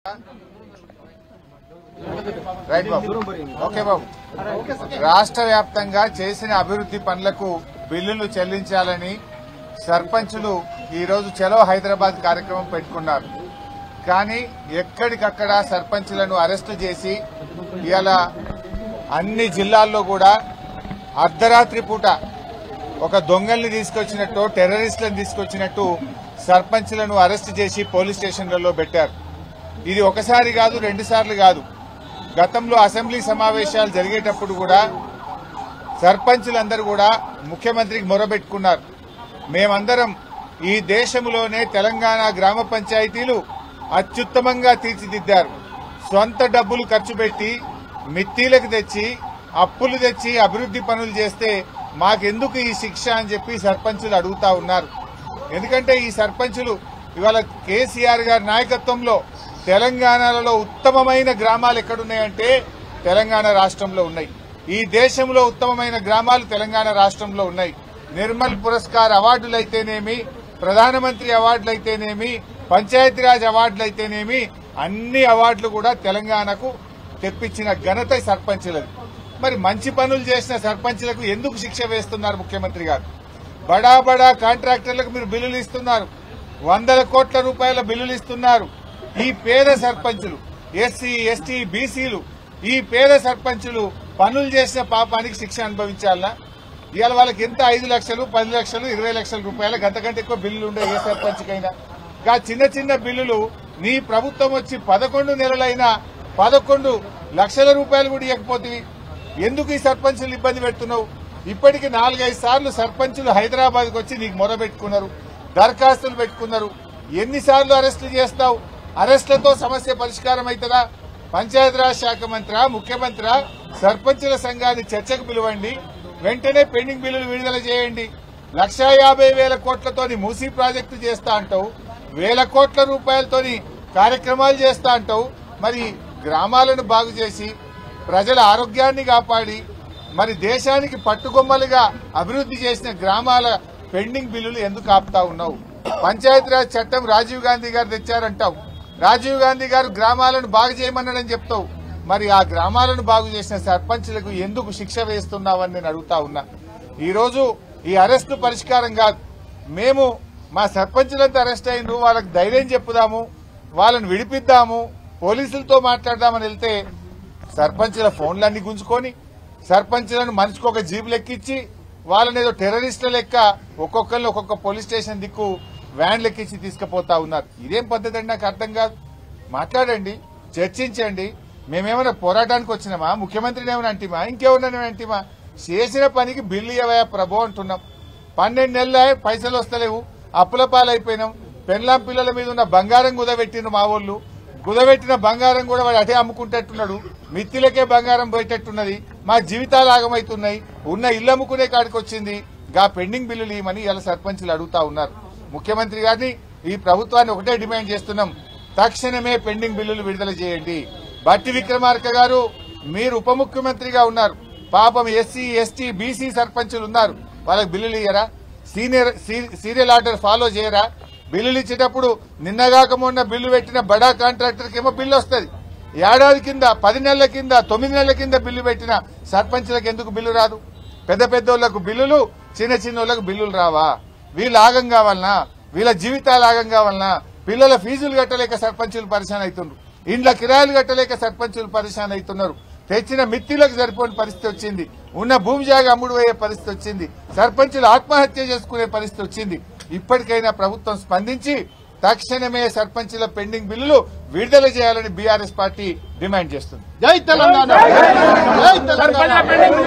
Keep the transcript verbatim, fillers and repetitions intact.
Right బాబు. Okay బాబు. రాష్ట్ర వ్యాప్తంగా చేసిన అభివృద్ది పనులకు బిల్లులు చెల్లించాలని సర్పంచులు ఈ రోజు చలో హైదరాబాద్ కార్యక్రమం పెట్టుకున్నారు. కానీ ఎక్కడికక్కడ సర్పంచులను అరెస్టు చేసి ఇవాళ అన్ని జిల్లాల్లో కూడా అర్ధరాత్రి పూట ఒక దొంగల్ని తీసుకొచ్చినట్టు టెర్రరిస్టులను తీసుకొచ్చినట్టు సర్పంచులను అరెస్టు చేసి పోలీస్ స్టేషన్లలో పెట్టారు. ఇది ఒకసారి కాదు, రెండు సార్లు కాదు. గతంలో అసెంబ్లీ సమావేశాలు జరిగేటప్పుడు కూడా సర్పంచులందరూ కూడా ముఖ్యమంత్రికి మొరబెట్టుకున్నారు. మేమందరం ఈ దేశంలోనే తెలంగాణ గ్రామ పంచాయతీలు అత్యుత్తమంగా తీర్చిదిద్దారు. సొంత డబ్బులు ఖర్చు పెట్టి మిత్తిలకు తెచ్చి అప్పులు తెచ్చి అభివృద్ది పనులు చేస్తే మాకెందుకు ఈ శిక్ష అని చెప్పి సర్పంచులు అడుగుతా ఉన్నారు. ఎందుకంటే ఈ సర్పంచులు ఇవాళ కేసీఆర్ గారి నాయకత్వంలో తెలంగాణలో ఉత్తమమైన గ్రామాలు ఎక్కడున్నాయంటే తెలంగాణ రాష్ట్రంలో ఉన్నాయి. ఈ దేశంలో ఉత్తమమైన గ్రామాలు తెలంగాణ రాష్ట్రంలో ఉన్నాయి. నిర్మల్ పురస్కార్ అవార్డులైతేనేమి, ప్రధానమంత్రి అవార్డులైతేనేమి, పంచాయతీరాజ్ అవార్డులైతేనేమి అన్ని అవార్డులు కూడా తెలంగాణకు తెప్పించిన ఘనత సర్పంచులది. మరి మంచి పనులు చేసిన సర్పంచులకు ఎందుకు శిక్ష వేస్తున్నారు ముఖ్యమంత్రి గారు? బడా బడా కాంట్రాక్టర్లకు మీరు బిల్లులు ఇస్తున్నారు, వందల కోట్ల రూపాయల బిల్లులు ఇస్తున్నారు. ఈ పేద సర్పంచులు, ఎస్సీ ఎస్టీ బీసీలు, ఈ పేద సర్పంచులు పనులు చేసిన పాపానికి శిక్ష అనుభవించాలనా? ఇవాళ వాళ్ళకి ఎంత ఐదు లక్షలు పది లక్షలు ఇరవై లక్షల రూపాయల గంటకంటే ఎక్కువ బిల్లులు ఉండే ఏ సర్పంచ్కైనా. గా చిన్న చిన్న బిల్లులు నీ ప్రభుత్వం వచ్చి పదకొండు నెలలైనా పదకొండు లక్షల రూపాయలు కూడా ఇవ్వకపోతే ఎందుకు ఈ సర్పంచులు ఇబ్బంది పెడుతున్నావు? ఇప్పటికి నాలుగైదు సార్లు సర్పంచులు హైదరాబాద్కు వచ్చి నీకు మొరబెట్టుకున్నారు, దరఖాస్తులు పెట్టుకున్నారు. ఎన్నిసార్లు అరెస్టులు చేస్తావు? అరెస్టులతో సమస్య పరిష్కారం అవుతుందా? పంచాయతీరాజ్ శాఖ మంత్రి, ముఖ్యమంత్రి సర్పంచుల సంఘాన్ని చర్చకు పిలవండి, వెంటనే పెండింగ్ బిల్లులు విడుదల చేయండి. లక్షా యాభై వేల కోట్లతోని మూసీ ప్రాజెక్టు చేస్తా అంటావు, వేల కోట్ల రూపాయలతోని కార్యక్రమాలు చేస్తా అంటావు. మరి గ్రామాలను బాగు చేసి ప్రజల ఆరోగ్యాన్ని కాపాడి మరి దేశానికి పట్టుకొమ్మలుగా అభివృద్ది చేసిన గ్రామాల పెండింగ్ బిల్లులు ఎందుకు ఆపుతా ఉన్నావు? పంచాయతీరాజ్ చట్టం రాజీవ్ గాంధీ గారు తెచ్చారంటావు, రాజీవ్ గాంధీ గారు గ్రామాలను బాగు చేయమన్నాడని చెప్తావు. మరి ఆ గ్రామాలను బాగు చేసిన సర్పంచులకు ఎందుకు శిక్ష వేస్తున్నావని నేను అడుగుతా ఉన్నా. ఈ రోజు ఈ అరెస్టు పరిష్కారం కాదు. మేము మా సర్పంచులంతా అరెస్ట్ అయిండు, వాళ్ళకి ధైర్యం చెప్పుదాము, వాళ్ళని విడిపిద్దాము, పోలీసులతో మాట్లాడదామని వెళ్తే సర్పంచుల ఫోన్లన్నీ గుంజుకొని సర్పంచులను మనిషికి ఒక జీబులు ఎక్కించి వాళ్ళని ఏదో టెర్రరిస్టుల లెక్క ఒక్కొక్కరిని ఒక్కొక్క పోలీస్ స్టేషన్ దిక్కు వ్యాన్ లెక్కించి తీసుకుపోతా ఉన్నారు. ఇదేం పద్ధతి అండి? నాకు అర్థం కాదు. మాట్లాడండి, చర్చించండి. మేమేమైనా పోరాటానికి వచ్చినామా? ముఖ్యమంత్రిని ఏమైనా అంటిమా? ఇంకెవరినైనా అంటిమా? చేసిన పనికి బిల్లు ఇవ్వయా ప్రభు అంటున్నాం. పన్నెండు నెలలే పైసలు వస్తలేవు, అప్పుల పాలైపోయినాం. పెన్లాం పిల్లల మీద ఉన్న బంగారం కుదబెట్టిన మా వాళ్ళు, కుదబెట్టిన బంగారం కూడా వాడు అటే అమ్ముకుంటట్టున్నాడు. మిత్తిలకే బంగారం పోయేటట్టున్నది. మా జీవితాలు ఆగమవుతున్నాయి. ఉన్న ఇల్లు అమ్ముకునే కాడికి వచ్చింది. గా పెండింగ్ బిల్లులు ఇవ్వమని ఇలా సర్పంచులు అడుగుతా ఉన్నారు. ముఖ్యమంత్రి గారిని, ఈ ప్రభుత్వాన్ని ఒకటే డిమాండ్ చేస్తున్నాం, తక్షణమే పెండింగ్ బిల్లులు విడుదల చేయండి. బట్టి విక్రమార్క గారు, మీరు ఉప ముఖ్యమంత్రిగా ఉన్నారు. పాపం ఎస్సీ ఎస్టీ బీసీ సర్పంచులు ఉన్నారు, వాళ్ళకి బిల్లులు ఇయ్యరా? సీనియర్ సీరియల్ ఆర్డర్ ఫాలో చేయరా? బిల్లులు ఇచ్చేటప్పుడు నిన్నగాక మొన్న బిల్లు పెట్టిన బడా కాంట్రాక్టర్కి ఏమో బిల్లు వస్తుంది. ఏడాది కింద, పది నెలల కింద, తొమ్మిది నెలల కింద బిల్లు పెట్టిన సర్పంచులకు ఎందుకు బిల్లు రాదు? పెద్ద పెద్దోళ్లకు బిల్లులు, చిన్న చిన్నోళ్లకు బిల్లులు రావా? వీళ్ళు ఆగం కావాలనా? వీళ్ళ జీవితాలు ఆగం కావాలనా? పిల్లల ఫీజులు కట్టలేక సర్పంచులు పరిశాన్ అవుతున్నారు, ఇండ్ల కిరాయిలు కట్టలేక సర్పంచులు పరిశాన్ అవుతున్నారు. తెచ్చిన మిత్తిలకు సరిపోని పరిస్థితి వచ్చింది. ఉన్న భూమి జాగా అమ్ముడు పోయే పరిస్థితి వచ్చింది. సర్పంచులు ఆత్మహత్య చేసుకునే పరిస్థితి వచ్చింది. ఇప్పటికైనా ప్రభుత్వం స్పందించి తక్షణమే సర్పంచుల పెండింగ్ బిల్లులు విడుదల చేయాలని బీఆర్ఎస్ పార్టీ డిమాండ్ చేస్తుంది. జై తెలంగాణ, జై తెలంగాణ.